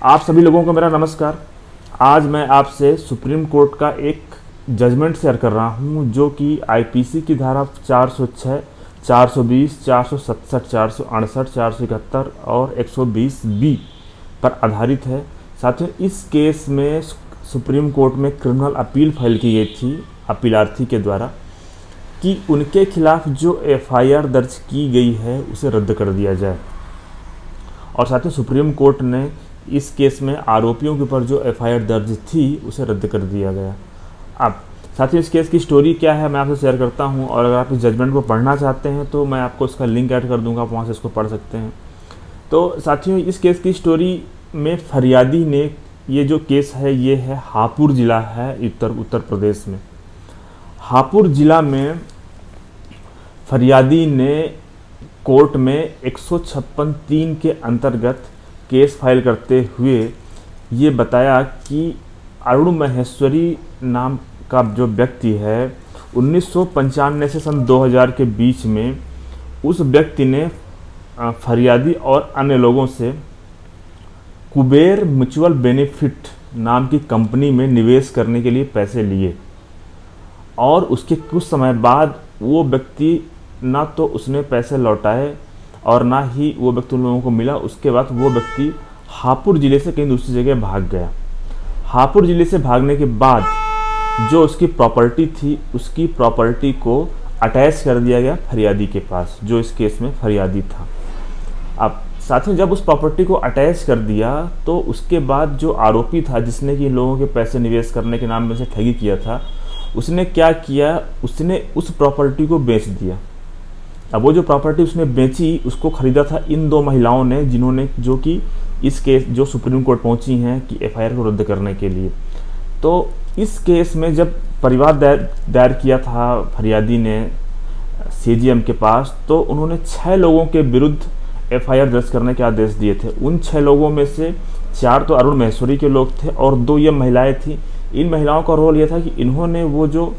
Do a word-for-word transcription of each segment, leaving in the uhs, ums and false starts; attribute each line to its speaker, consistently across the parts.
Speaker 1: आप सभी लोगों को मेरा नमस्कार। आज मैं आपसे सुप्रीम कोर्ट का एक जजमेंट शेयर कर रहा हूं जो कि आईपीसी की धारा चार सौ छह, चार सौ बीस, चार सौ सड़सठ, चार सौ अड़सठ, चार सौ इकहत्तर और एक सौ बीस बी पर आधारित है। साथियों, इस केस में सुप्रीम कोर्ट में क्रिमिनल अपील फाइल की गई थी अपीलार्थी के द्वारा कि उनके खिलाफ जो एफआईआर दर्ज की गई है उसे रद्द कर दिया जाए। और साथ ही सुप्रीम कोर्ट ने इस केस में आरोपियों के ऊपर जो एफआईआर दर्ज थी उसे रद्द कर दिया गया। अब साथियों, इस केस की स्टोरी क्या है मैं आपसे शेयर करता हूं, और अगर आप इस जजमेंट को पढ़ना चाहते हैं तो मैं आपको इसका लिंक ऐड कर दूंगा, आप वहां से इसको पढ़ सकते हैं। तो साथियों, इस केस की स्टोरी में फरियादी ने, ये जो केस है ये है हापुड़ ज़िला है उत्तर उत्तर प्रदेश में। हापुड़ ज़िला में फरियादी ने कोर्ट में एक सौ छप्पन तीन के अंतर्गत केस फाइल करते हुए ये बताया कि अरुण महेश्वरी नाम का जो व्यक्ति है उन्नीस सौ पंचानवे से सन दो हज़ार के बीच में उस व्यक्ति ने फरियादी और अन्य लोगों से कुबेर म्यूचुअल बेनिफिट नाम की कंपनी में निवेश करने के लिए पैसे लिए, और उसके कुछ समय बाद वो व्यक्ति ना तो उसने पैसे लौटाए और ना ही वो व्यक्ति उन लोगों को मिला। उसके बाद वो व्यक्ति हापुड़ ज़िले से कहीं दूसरी जगह भाग गया। हापुड़ ज़िले से भागने के बाद जो उसकी प्रॉपर्टी थी उसकी प्रॉपर्टी को अटैच कर दिया गया फरियादी के पास, जो इस केस में फरियादी था। अब साथ में जब उस प्रॉपर्टी को अटैच कर दिया तो उसके बाद जो आरोपी था जिसने कि इन लोगों के पैसे निवेश करने के नाम में से ठगी किया था, उसने क्या किया, उसने उस प्रॉपर्टी को बेच दिया। अब वो जो प्रॉपर्टी उसने बेची उसको खरीदा था इन दो महिलाओं ने, जिन्होंने जो कि इस केस जो सुप्रीम कोर्ट पहुंची हैं कि एफआईआर को रद्द करने के लिए। तो इस केस में जब परिवाद दायर दायर किया था फरियादी ने सीजीएम के पास, तो उन्होंने छः लोगों के विरुद्ध एफआईआर दर्ज करने के आदेश दिए थे। उन छः लोगों में से चार तो अरुण महेश्वरी के लोग थे और दो ये महिलाएं थी। इन महिलाओं का रोल यह था कि इन्होंने वो जो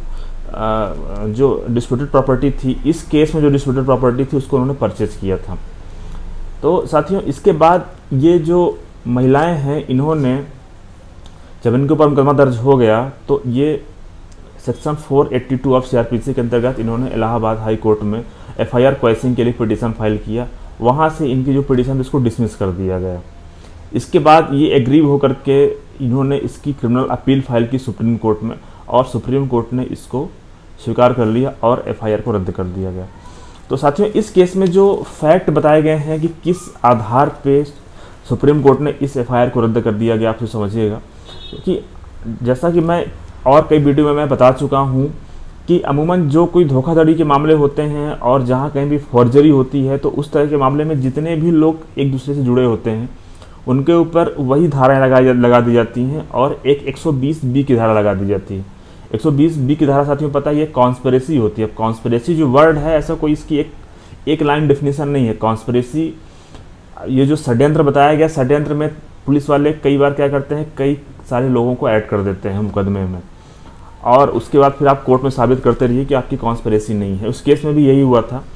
Speaker 1: जो डिस्प्यूटेड प्रॉपर्टी थी, इस केस में जो डिस्प्यूटेड प्रॉपर्टी थी उसको उन्होंने परचेज किया था। तो साथियों, इसके बाद ये जो महिलाएं हैं, इन्होंने जब इनके ऊपर मुकदमा दर्ज हो गया तो ये सेक्शन चार सौ बयासी ऑफ सीआरपीसी के अंतर्गत इन्होंने इलाहाबाद हाई कोर्ट में एफआईआर क्वेश्चन के लिए पिटीशन फाइल किया। वहाँ से इनकी जो पिटीशन इसको डिसमिस कर दिया गया। इसके बाद ये एग्री होकर के इन्होंने इसकी क्रिमिनल अपील फाइल की सुप्रीम कोर्ट में, और सुप्रीम कोर्ट ने इसको स्वीकार कर लिया और एफआईआर को रद्द कर दिया गया। तो साथियों, इस केस में जो फैक्ट बताए गए हैं कि किस आधार पे सुप्रीम कोर्ट ने इस एफआईआर को रद्द कर दिया गया, आप समझिएगा। क्योंकि जैसा कि मैं और कई वीडियो में मैं बता चुका हूं कि अमूमन जो कोई धोखाधड़ी के मामले होते हैं और जहां कहीं भी फॉर्जरी होती है, तो उस तरह के मामले में जितने भी लोग एक दूसरे से जुड़े होते हैं उनके ऊपर वही धाराएं लगा लगा दी जाती हैं, और एक एक सौ बीस बी की धारा लगा दी जाती है। एक सौ बीस बी की धारा साथियों पता है ये कॉन्स्पिरेसी होती है। कॉन्स्पिरेसी जो वर्ड है, ऐसा कोई इसकी एक एक लाइन डेफिनेशन नहीं है। कॉन्स्पिरेसी, ये जो षड्यंत्र बताया गया, षड्यंत्र में पुलिस वाले कई बार क्या करते हैं, कई सारे लोगों को ऐड कर देते हैं मुकदमे में, और उसके बाद फिर आप कोर्ट में साबित करते रहिए कि आपकी कॉन्स्पिरेसी नहीं है। उस केस में भी यही हुआ था।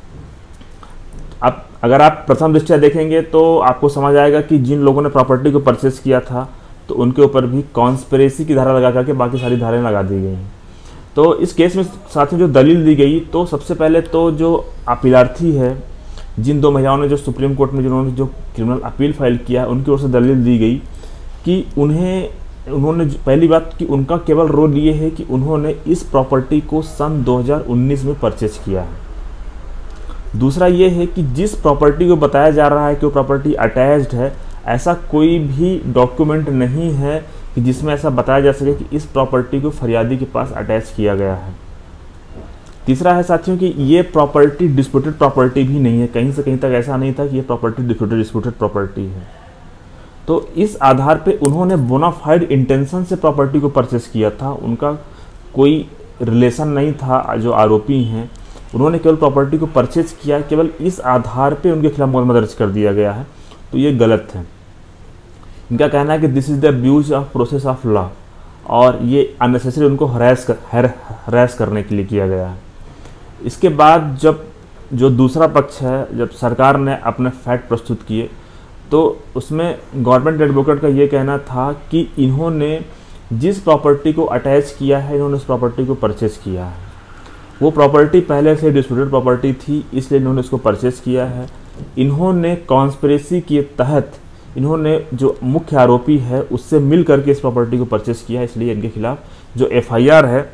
Speaker 1: अब अगर आप प्रथम दृष्टया देखेंगे तो आपको समझ आएगा कि जिन लोगों ने प्रॉपर्टी को परचेस किया था तो उनके ऊपर भी कॉन्स्पिरेसी की धारा लगा करके बाकी सारी धाराएं लगा दी गई हैं। तो इस केस में साथ में जो दलील दी गई, तो सबसे पहले तो जो अपीलार्थी है, जिन दो महिलाओं ने जो सुप्रीम कोर्ट में जिन्होंने जो क्रिमिनल अपील फाइल किया, उनकी ओर से दलील दी गई कि उन्हें उन्होंने पहली बात कि उनका केवल रोल ये है कि उन्होंने इस प्रॉपर्टी को सन दो हज़ार उन्नीस में परचेज किया है। दूसरा ये है कि जिस प्रॉपर्टी को बताया जा रहा है कि वो प्रॉपर्टी अटैच्ड है, ऐसा कोई भी डॉक्यूमेंट नहीं है कि जिसमें ऐसा बताया जा सके कि इस प्रॉपर्टी को फरियादी के पास अटैच किया गया है। तीसरा है साथियों कि ये प्रॉपर्टी डिस्प्यूटेड प्रॉपर्टी भी नहीं है। कहीं से कहीं तक ऐसा नहीं था कि ये प्रॉपर्टी डिस्प्यूटेड डिस्प्यूटेड प्रॉपर्टी है। तो इस आधार पे उन्होंने बोनाफाइड इंटेंशन से प्रॉपर्टी को परचेस किया था। उनका कोई रिलेशन नहीं था जो आरोपी हैं, उन्होंने केवल प्रॉपर्टी को परचेज किया, केवल इस आधार पे उनके खिलाफ मुकदमा दर्ज कर दिया गया है। तो ये गलत है। इनका कहना है कि this is the abuse of process of law, और ये अननेसेसरी उनको हरास कर हरास करने के लिए किया गया है। इसके बाद जब जो दूसरा पक्ष है, जब सरकार ने अपने फैक्ट प्रस्तुत किए तो उसमें गवर्नमेंट एडवोकेट का ये कहना था कि इन्होंने जिस प्रॉपर्टी को अटैच किया है, इन्होंने उस प्रॉपर्टी को परचेस किया है। वो प्रॉपर्टी पहले से डिस्प्यूटेड प्रॉपर्टी थी, इसलिए इन्होंने उसको परचेस किया है। इन्होंने कॉन्स्पिरेसी के तहत इन्होंने जो मुख्य आरोपी है उससे मिल करके इस प्रॉपर्टी को परचेस किया है, इसलिए इनके खिलाफ जो एफ आई आर है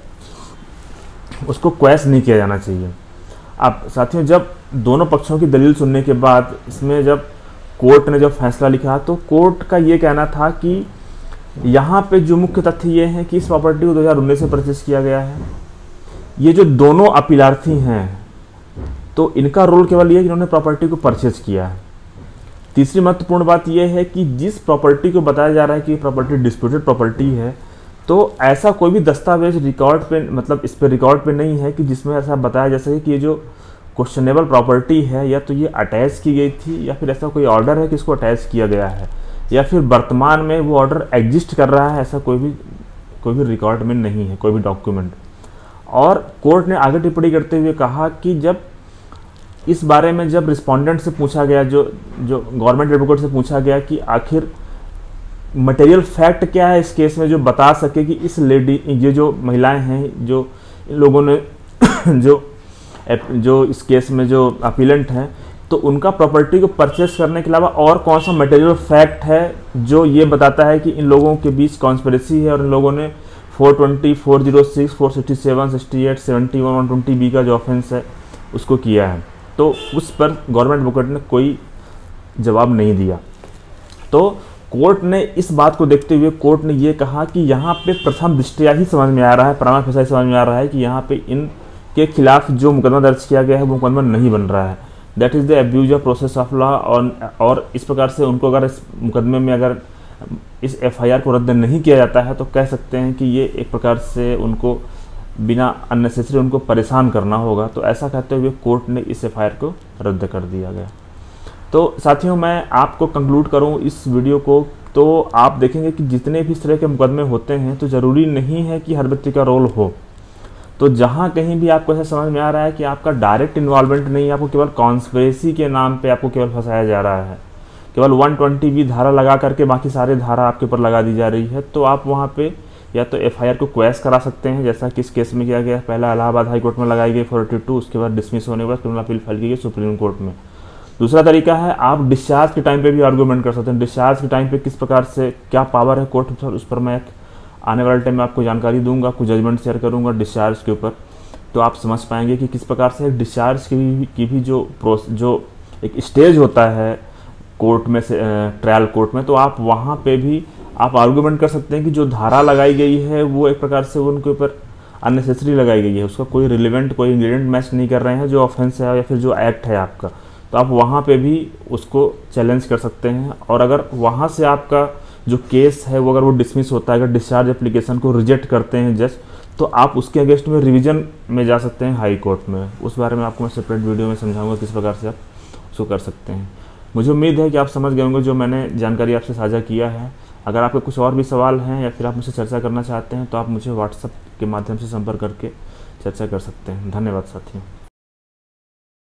Speaker 1: उसको क्वैश नहीं किया जाना चाहिए। अब साथियों, जब दोनों पक्षों की दलील सुनने के बाद इसमें जब कोर्ट ने जब फैसला लिखा तो कोर्ट का ये कहना था कि यहाँ पे जो मुख्य तथ्य ये है कि इस प्रॉपर्टी को दो हज़ार उन्नीस में परचेस किया गया है। ये जो दोनों अपीलार्थी हैं तो इनका रोल केवल ये है कि इन्होंने प्रॉपर्टी को परचेस किया है। तीसरी महत्वपूर्ण बात यह है कि जिस प्रॉपर्टी को बताया जा रहा है कि प्रॉपर्टी डिस्प्यूटेड प्रॉपर्टी है, तो ऐसा कोई भी दस्तावेज रिकॉर्ड पे, मतलब इस पे रिकॉर्ड पे नहीं है कि जिसमें ऐसा बताया जा सके कि ये जो क्वेश्चनेबल प्रॉपर्टी है या तो ये अटैच की गई थी या फिर ऐसा कोई ऑर्डर है कि इसको अटैच किया गया है या फिर वर्तमान में वो ऑर्डर एग्जिस्ट कर रहा है। ऐसा कोई भी कोई भी रिकॉर्ड में नहीं है, कोई भी डॉक्यूमेंट। और कोर्ट ने आगे टिप्पणी करते हुए कहा कि जब इस बारे में जब रिस्पोंडेंट से पूछा गया, जो जो गवर्नमेंट एडवोकेट से पूछा गया कि आखिर मटेरियल फैक्ट क्या है इस केस में जो बता सके कि इस लेडी, ये जो महिलाएं हैं, जो इन लोगों ने जो जो इस केस में जो अपीलेंट हैं, तो उनका प्रॉपर्टी को परचेस करने के अलावा और कौन सा मटेरियल फैक्ट है जो ये बताता है कि इन लोगों के बीच कॉन्स्पिरेसी है और इन लोगों ने चार सौ बीस, चार सौ छह, चार सौ सड़सठ, अड़सठ, इकहत्तर, एक सौ बीस बी का जो ऑफेंस है उसको किया है। तो उस पर गवर्नमेंट एडवोकेट ने कोई जवाब नहीं दिया। तो कोर्ट ने इस बात को देखते हुए कोर्ट ने ये कहा कि यहाँ पे प्रथम दृष्टया ही समझ में आ रहा है, प्रमा फेसाई समझ में आ रहा है कि यहाँ पे इनके खिलाफ जो मुकदमा दर्ज किया गया है वो मुकदमा नहीं बन रहा है। That is the abuse of process of law. और और इस प्रकार से उनको अगर इस मुकदमे में अगर इस एफ आई आर को रद्द नहीं किया जाता है तो कह सकते हैं कि ये एक प्रकार से उनको बिना अननेसेसरी उनको परेशान करना होगा। तो ऐसा कहते हुए कोर्ट ने इस एफ आई आर को रद्द कर दिया गया। तो साथियों, मैं आपको कंक्लूड करूं इस वीडियो को, तो आप देखेंगे कि जितने भी इस तरह के मुकदमे होते हैं तो ज़रूरी नहीं है कि हर व्यक्ति का रोल हो। तो जहां कहीं भी आपको ऐसा समझ में आ रहा है कि आपका डायरेक्ट इन्वॉल्वमेंट नहीं है, आपको केवल कॉन्स्पिरेसी के नाम पे आपको केवल फंसाया जा रहा है, केवल एक सौ बीस बी धारा लगा करके बाकी सारे धारा आपके ऊपर लगा दी जा रही है, तो आप वहां पे या तो एफ आई आर को क्वैश करा सकते हैं, जैसा कि इस केस में किया गया। पहला इलाहाबाद हाई कोर्ट में लगाई गई फोर्टी टू, उसके बाद डिसमिस होने के बाद क्रिमिनल अपील फाइल की गई सुप्रीम कोर्ट में। दूसरा तरीका है आप डिस्चार्ज के टाइम पे भी आर्गूमेंट कर सकते हैं। डिस्चार्ज के टाइम पे किस प्रकार से क्या पावर है कोर्ट पर, उस पर मैं एक आने वाले टाइम में आपको जानकारी दूंगा, कुछ जजमेंट शेयर करूंगा डिस्चार्ज के ऊपर, तो आप समझ पाएंगे कि किस प्रकार से डिस्चार्ज की भी, की भी जो प्रोस जो एक स्टेज होता है कोर्ट में से ट्रायल कोर्ट में, तो आप वहाँ पे भी आप आर्गूमेंट कर सकते हैं कि जो धारा लगाई गई है वो एक प्रकार से उनके ऊपर अननेसेसरी लगाई गई है, उसका कोई रिलेवेंट कोई इंग्रेडिएंट मैच नहीं कर रहे हैं जो ऑफेंस है या फिर जो एक्ट है आपका, तो आप वहाँ पे भी उसको चैलेंज कर सकते हैं। और अगर वहाँ से आपका जो केस है वो अगर वो डिसमिस होता है, अगर डिस्चार्ज एप्लीकेशन को रिजेक्ट करते हैं जज, तो आप उसके अगेंस्ट में रिवीजन में जा सकते हैं हाई कोर्ट में। उस बारे में आपको मैं सेपरेट वीडियो में समझाऊंगा किस प्रकार से आप उसको कर सकते हैं। मुझे उम्मीद है कि आप समझ गए होंगे जो मैंने जानकारी आपसे साझा किया है। अगर आपके कुछ और भी सवाल हैं या फिर आप मुझसे चर्चा करना चाहते हैं तो आप मुझे व्हाट्सएप के माध्यम से संपर्क करके चर्चा कर सकते हैं। धन्यवाद साथियों।